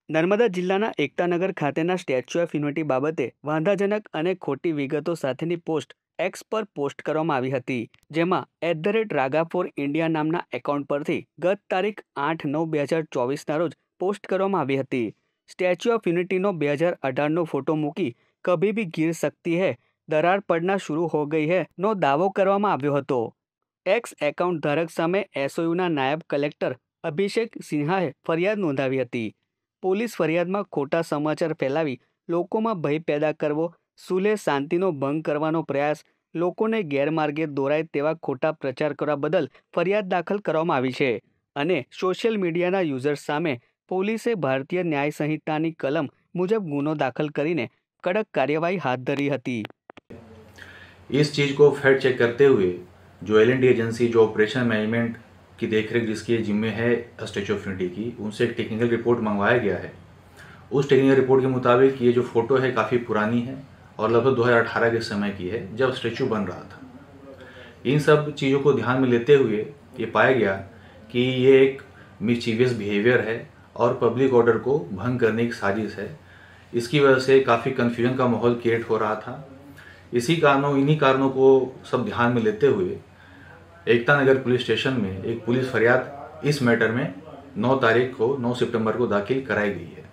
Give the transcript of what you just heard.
નર્મદા જિલ્લાના એકતાનગર ખાતેના statue of unity બાબતે વાંધાજનક અને ખોટી વિગતો સાથેની પોસ્ટ એક્સ પર પોસ્ટ કરવામાં આવી હતી, જેમાં @રાગા4 ઇન્ડિયા નામના એકાઉન્ટ પરથી ગત તારીખ 8/9/2024ના રોજ પોસ્ટ કરવામાં આવી હતી. સ્ટેચ્યુ ઓફ યુનિટીનો 2018નો ફોટો મૂકી કભી ભી ગિર સકતી હૈ, દરાર પડના શુरू હો ગઈ હૈ નો દાવો કરવામાં આવ્યો હતો. એક્સ એકાઉન્ટ ધારક સામે એસઓયુના નાયબ કલેક્ટર અભિષેક સિન્હાએ ફરિયાદ નોંધાવી હતી. પોલીસ ફરિયાદમાં ખોટા સમાચાર ફેલાવી લોકોમાં ભય પેદા કરવો, સુલેહ શાંતિનો ભંગ કરવાનો પ્રયાસ, લોકોને ગેરમાર્ગે દોરાય તેવા ખોટા પ્રચાર કરવા બદલ ફરિયાદ દાખલ કરવામાં આવી છે અને સોશિયલ મીડિયાના યુઝર્સ સામે પોલીસે ભારતીય ન્યાય સંહિતાની કલમ મુજબ ગુનો દાખલ કરીને કડક કાર્યવાહી હાથ ધરી હતી. इस चीज़ को फैक्ट चेक करते हुए जो एल&डी एजेंसी जो ऑपरेशन मैनेजमेंट की देखरेख जिसके जिम्मे है स्टैच्यू ऑफ यूनिटी की, उनसे एक टेक्निकल रिपोर्ट मंगवाया गया है. उस टेक्निकल रिपोर्ट के मुताबिक ये जो फोटो है काफ़ी पुरानी है और लगभग 2018 के समय की है, जब स्टैच्यू बन रहा था. इन सब चीज़ों को ध्यान में लेते हुए ये पाया गया कि ये एक मिसचीवियस बिहेवियर है और पब्लिक ऑर्डर को भंग करने की साजिश है. इसकी वजह से काफ़ी कन्फ्यूजन का माहौल क्रिएट हो रहा था. इन्हीं कारणों को सब ध्यान में लेते हुए एकतानगर पुलिस स्टेशन में एक पुलिस फरियाद इस मैटर में 9 सितंबर को दाखिल कराई गई है.